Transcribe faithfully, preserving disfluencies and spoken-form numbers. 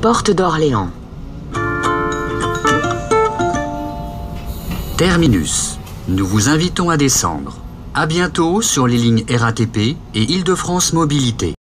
porte d'Orléans. Terminus. Nous vous invitons à descendre. À bientôt sur les lignes R A T P et Île-de-France Mobilité.